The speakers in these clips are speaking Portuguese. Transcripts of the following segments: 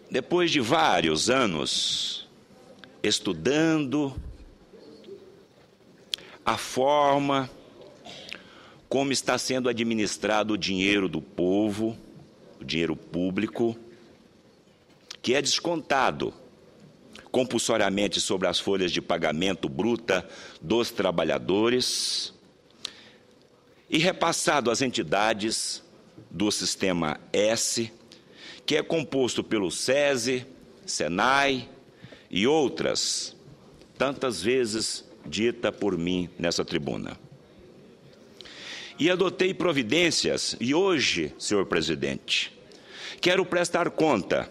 Depois de vários anos estudando a forma como está sendo administrado o dinheiro do povo, o dinheiro público, que é descontado compulsoriamente sobre as folhas de pagamento bruta dos trabalhadores e repassado às entidades do Sistema S, que é composto pelo SESI, SENAI e outras, tantas vezes dita por mim nessa tribuna. E adotei providências, e hoje, senhor presidente, quero prestar conta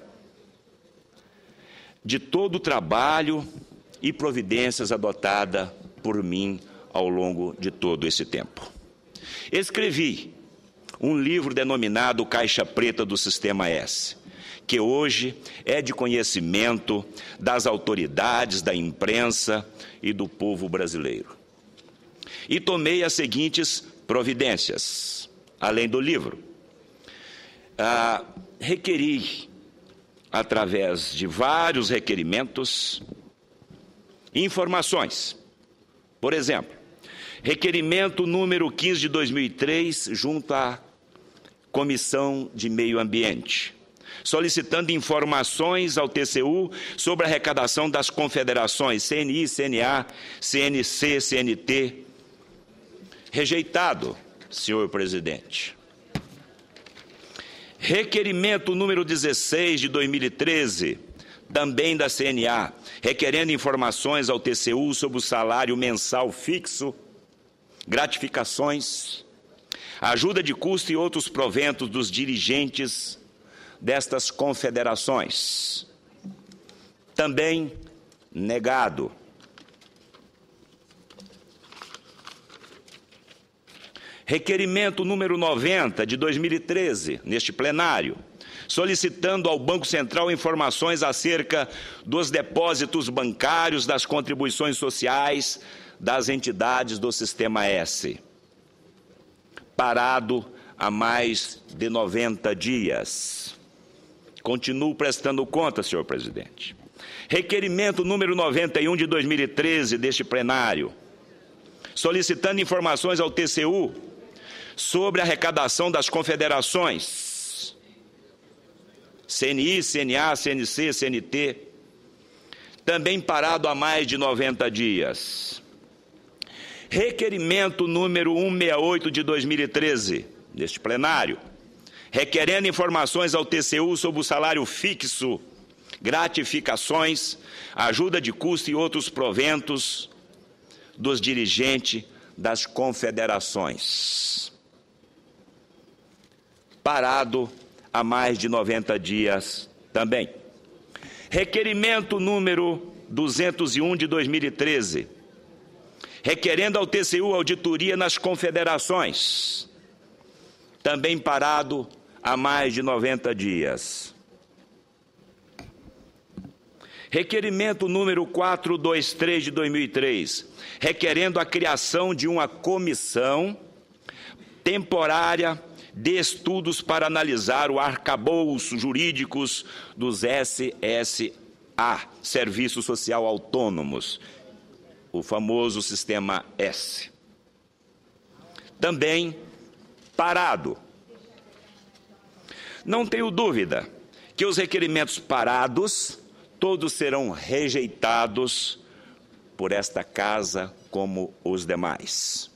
de todo o trabalho e providências adotadas por mim ao longo de todo esse tempo. Escrevi um livro denominado Caixa Preta do Sistema S, que hoje é de conhecimento das autoridades, da imprensa e do povo brasileiro. E tomei as seguintes providências, além do livro. Requeri, através de vários requerimentos, informações. Por exemplo, requerimento número 15 de 2003, junto à Comissão de Meio Ambiente, solicitando informações ao TCU sobre a arrecadação das confederações CNI, CNA, CNC, CNT. Rejeitado, senhor presidente. Requerimento número 16 de 2013, também da CNA, requerendo informações ao TCU sobre o salário mensal fixo, gratificações, ajuda de custo e outros proventos dos dirigentes destas confederações. Também negado. Requerimento número 90 de 2013, neste plenário, solicitando ao Banco Central informações acerca dos depósitos bancários, das contribuições sociais das entidades do Sistema S. Parado há mais de 90 dias. Continuo prestando conta, senhor presidente. Requerimento número 91 de 2013 deste plenário, solicitando informações ao TCU sobre a arrecadação das confederações, CNI, CNA, CNC, CNT, também parado há mais de 90 dias. Requerimento número 168 de 2013, neste plenário, requerendo informações ao TCU sobre o salário fixo, gratificações, ajuda de custo e outros proventos dos dirigentes das confederações. Parado há mais de 90 dias também. Requerimento número 201 de 2013, requerendo ao TCU auditoria nas confederações, também parado há mais de 90 dias. Requerimento número 423 de 2003, requerendo a criação de uma comissão temporária de estudos para analisar o arcabouço jurídicos dos SSA, Serviço Social Autônomos, o famoso Sistema S. Também parado. Não tenho dúvida que os requerimentos parados, todos serão rejeitados por esta casa como os demais.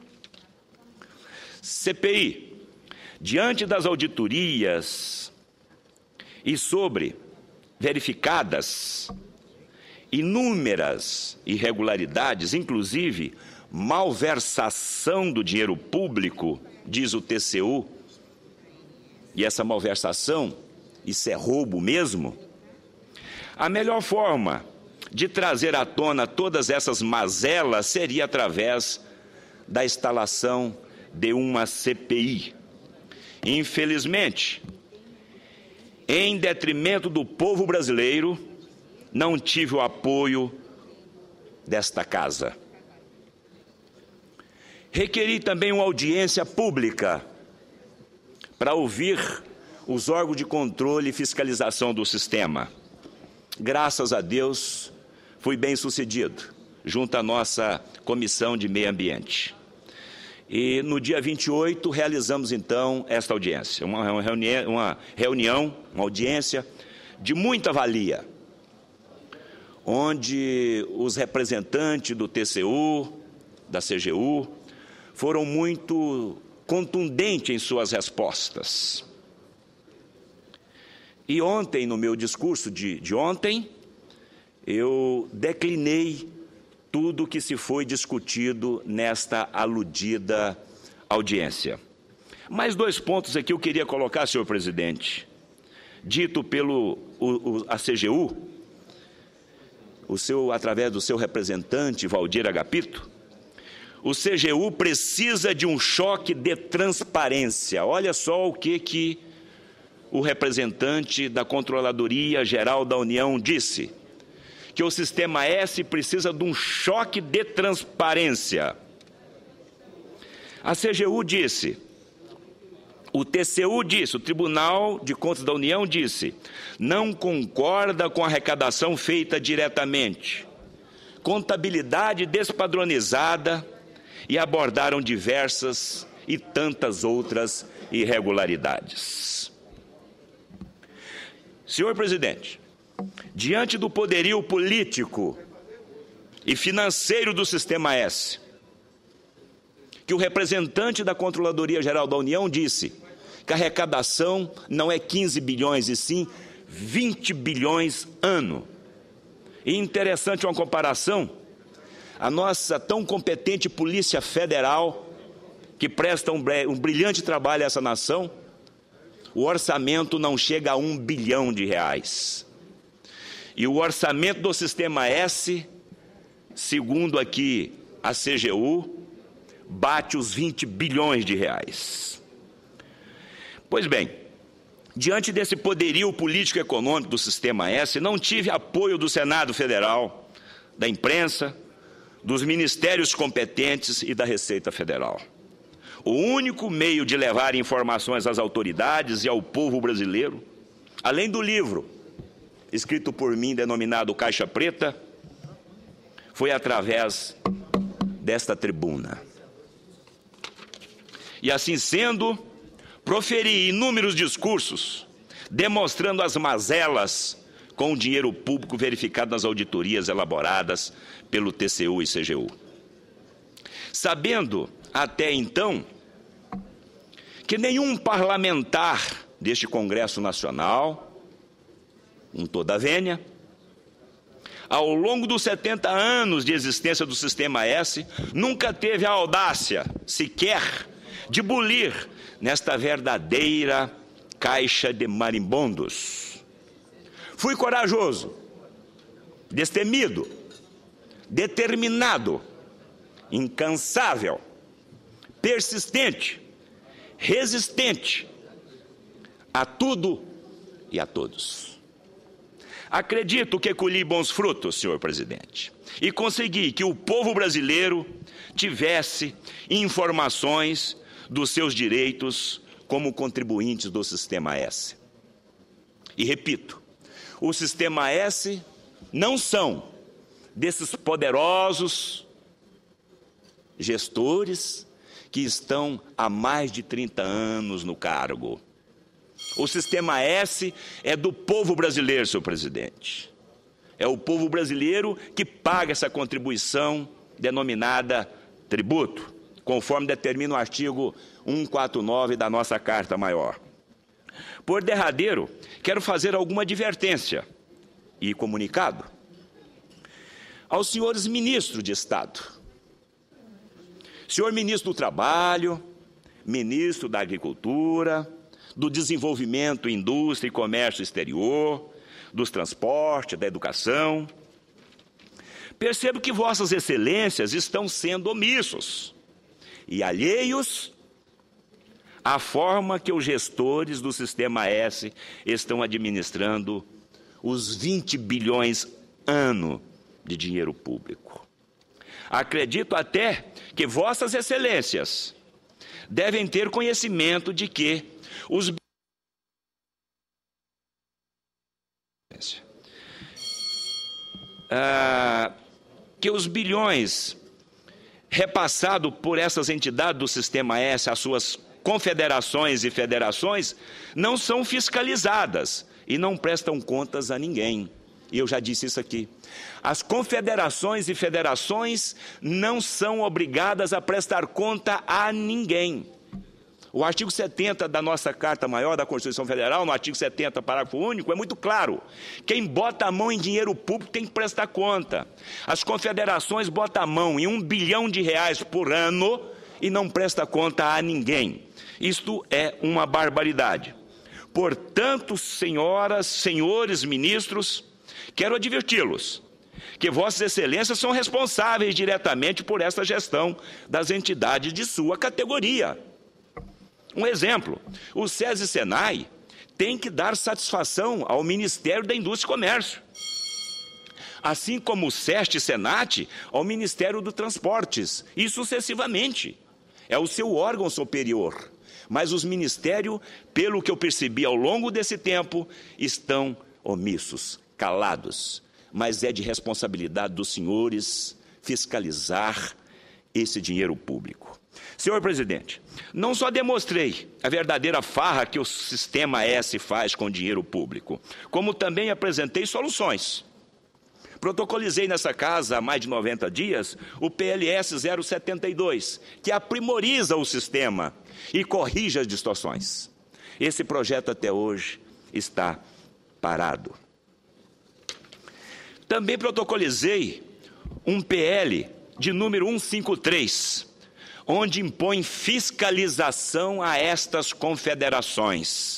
CPI. Diante das auditorias e sobre verificadas inúmeras irregularidades, inclusive malversação do dinheiro público, diz o TCU, e essa malversação, isso é roubo mesmo, a melhor forma de trazer à tona todas essas mazelas seria através da instalação de uma CPI. Infelizmente, em detrimento do povo brasileiro, não tive o apoio desta casa. Requeri também uma audiência pública para ouvir os órgãos de controle e fiscalização do sistema. Graças a Deus, fui bem sucedido, junto à nossa Comissão de Meio Ambiente. E no dia 28, realizamos então esta audiência, uma audiência de muita valia, onde os representantes do TCU, da CGU, foram muito contundentes em suas respostas. E ontem, no meu discurso de ontem, eu declinei tudo que se foi discutido nesta aludida audiência. Mais 2 pontos aqui eu queria colocar, senhor presidente. Dito pelo a CGU, através do seu representante, Valdir Agapito, o CGU precisa de um choque de transparência. Olha só o que o representante da Controladoria Geral da União disse, que o Sistema S precisa de um choque de transparência. A CGU disse, o TCU disse, o Tribunal de Contas da União disse, não concorda com a arrecadação feita diretamente, contabilidade despadronizada, e abordaram diversas e tantas outras irregularidades. Senhor presidente, diante do poderio político e financeiro do Sistema S, que o representante da Controladoria Geral da União disse que a arrecadação não é 15 bilhões e sim 20 bilhões ano. E interessante uma comparação, a nossa tão competente Polícia Federal, que presta um brilhante trabalho a essa nação, o orçamento não chega a 1 bilhão de reais. E o orçamento do Sistema S, segundo aqui a CGU, bate os 20 bilhões de reais. Pois bem, diante desse poderio político-econômico do Sistema S, não tive apoio do Senado Federal, da imprensa, dos ministérios competentes e da Receita Federal. O único meio de levar informações às autoridades e ao povo brasileiro, além do livro escrito por mim, denominado Caixa Preta, foi através desta tribuna. E assim sendo, proferi inúmeros discursos, demonstrando as mazelas com o dinheiro público verificado nas auditorias elaboradas pelo TCU e CGU. Sabendo, até então, que nenhum parlamentar deste Congresso Nacional, com toda a vênia, ao longo dos 70 anos de existência do Sistema S, nunca teve a audácia, sequer, de bulir nesta verdadeira caixa de marimbondos. Fui corajoso, destemido, determinado, incansável, persistente, resistente a tudo e a todos. Acredito que colhi bons frutos, senhor presidente, e consegui que o povo brasileiro tivesse informações dos seus direitos como contribuintes do Sistema S. E repito, o Sistema S não são desses poderosos gestores que estão há mais de 30 anos no cargo. O Sistema S é do povo brasileiro, senhor presidente. É o povo brasileiro que paga essa contribuição denominada tributo, conforme determina o artigo 149 da nossa Carta Maior. Por derradeiro, quero fazer alguma advertência e comunicado aos senhores ministros de Estado. Senhor ministro do Trabalho, ministro da Agricultura, do Desenvolvimento, Indústria e Comércio Exterior, dos Transportes, da Educação. Percebo que vossas excelências estão sendo omissos e alheios à forma que os gestores do Sistema S estão administrando os 20 bilhões ano de dinheiro público. Acredito até que vossas excelências devem ter conhecimento de que os que os bilhões repassados por essas entidades do Sistema S às suas confederações e federações não são fiscalizadas e não prestam contas a ninguém. E eu já disse isso aqui. As confederações e federações não são obrigadas a prestar conta a ninguém. O artigo 70 da nossa Carta Maior da Constituição Federal, no artigo 70, parágrafo único, é muito claro. Quem bota a mão em dinheiro público tem que prestar conta. As confederações botam a mão em R$1 bilhão por ano e não presta conta a ninguém. Isto é uma barbaridade. Portanto, senhoras, senhores ministros, quero adverti-los que vossas excelências são responsáveis diretamente por esta gestão das entidades de sua categoria. Um exemplo, o SESI e Senai tem que dar satisfação ao Ministério da Indústria e Comércio, assim como o SEST e Senat ao Ministério dos Transportes, e sucessivamente. É o seu órgão superior. Mas os ministérios, pelo que eu percebi ao longo desse tempo, estão omissos, calados. Mas é de responsabilidade dos senhores fiscalizar esse dinheiro público. Senhor presidente, não só demonstrei a verdadeira farra que o Sistema S faz com o dinheiro público, como também apresentei soluções. Protocolizei nessa casa há mais de 90 dias o PLS 072, que aprimoriza o sistema e corrige as distorções. Esse projeto até hoje está parado. Também protocolizei um PL de número 153, onde impõe fiscalização a estas confederações.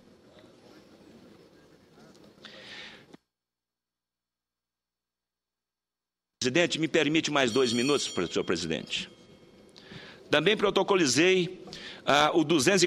Presidente, me permite mais 2 minutos, senhor presidente. Também protocolizei o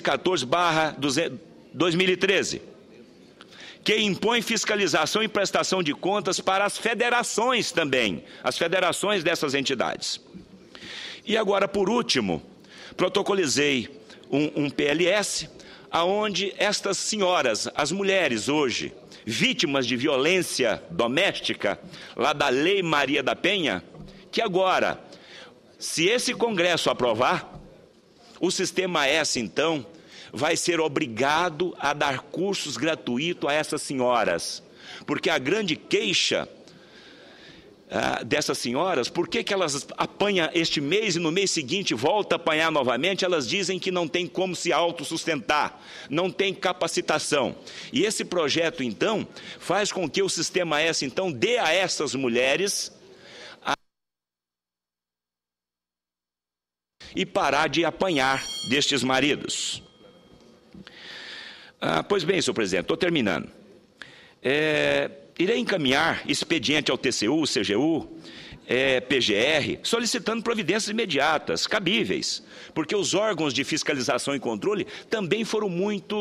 214/2013, que impõe fiscalização e prestação de contas para as federações também, as federações dessas entidades. E agora, por último, protocolizei um PLS, aonde estas senhoras, as mulheres hoje, vítimas de violência doméstica, lá da Lei Maria da Penha, que agora, se esse Congresso aprovar, o Sistema S, então, vai ser obrigado a dar cursos gratuitos a essas senhoras, porque a grande queixa dessas senhoras, por que elas apanham este mês e no mês seguinte voltam a apanhar novamente? Elas dizem que não tem como se autossustentar, não tem capacitação. E esse projeto, então, faz com que o Sistema S, então, dê a essas mulheres e parar de apanhar destes maridos. Pois bem, senhor presidente, estou terminando. Irei encaminhar expediente ao TCU, CGU, PGR, solicitando providências imediatas, cabíveis, porque os órgãos de fiscalização e controle também foram muito,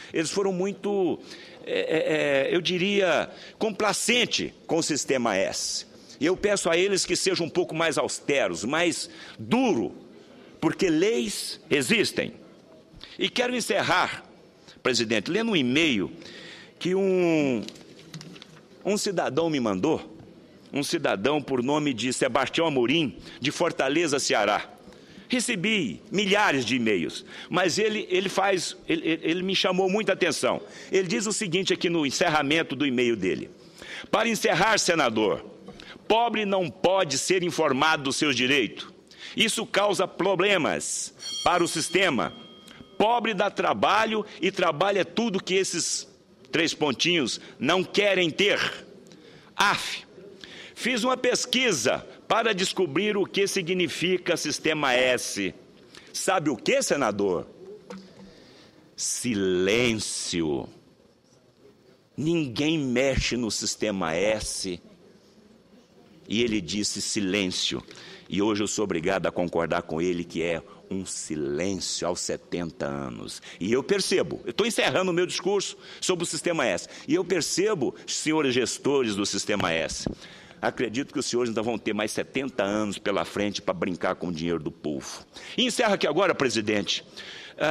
eu diria, complacentes com o Sistema S. E eu peço a eles que sejam um pouco mais austeros, mais duros, porque leis existem. E quero encerrar, presidente, lendo um e-mail que um cidadão me mandou, um cidadão por nome de Sebastião Amorim, de Fortaleza, Ceará. Recebi milhares de e-mails, mas ele me chamou muita atenção. Ele diz o seguinte aqui no encerramento do e-mail dele: para encerrar, senador, pobre não pode ser informado dos seus direitos. Isso causa problemas para o sistema. Pobre dá trabalho e trabalho é tudo que esses 3 pontinhos não querem ter. Fiz uma pesquisa para descobrir o que significa Sistema S. Sabe o que, senador? Silêncio. Ninguém mexe no Sistema S. E ele disse silêncio. E hoje eu sou obrigado a concordar com ele que é um silêncio aos 70 anos. E eu percebo, eu estou encerrando o meu discurso sobre o Sistema S, e eu percebo, senhores gestores do Sistema S, acredito que os senhores ainda vão ter mais 70 anos pela frente para brincar com o dinheiro do povo. E encerro aqui agora, presidente,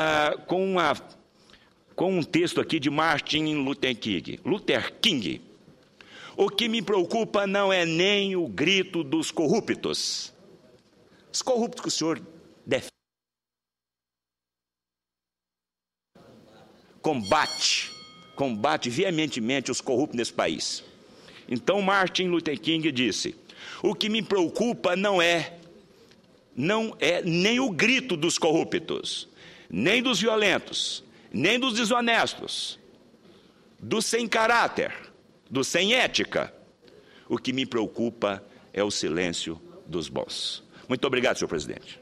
com um texto aqui de Martin Luther King, O que me preocupa não é nem o grito dos corruptos. Os corruptos que o senhor defende. Combate veementemente os corruptos nesse país. Então Martin Luther King disse: o que me preocupa não é nem o grito dos corruptos, nem dos violentos, nem dos desonestos, dos sem caráter, dos sem ética. O que me preocupa é o silêncio dos bons. Muito obrigado, senhor presidente.